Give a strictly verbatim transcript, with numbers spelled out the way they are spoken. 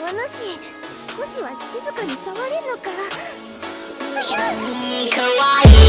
邪魔なし、少しは静かに触れんのか。かわいい。